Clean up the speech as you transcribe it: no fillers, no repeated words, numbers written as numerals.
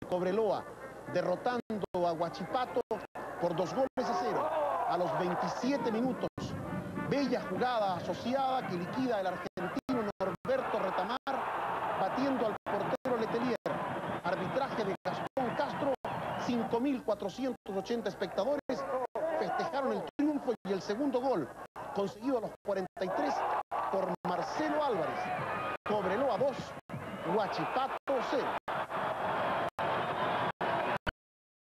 Cobreloa, derrotando a Huachipato por 2-0 a los 27 minutos. Bella jugada asociada que liquida el argentino Norberto Retamar, batiendo al portero Letelier. Arbitraje de Gastón Castro, 5.480 espectadores festejaron el triunfo y el segundo gol, conseguido a los 43 por Marcelo Álvarez. Cobreloa 2, Huachipato 0.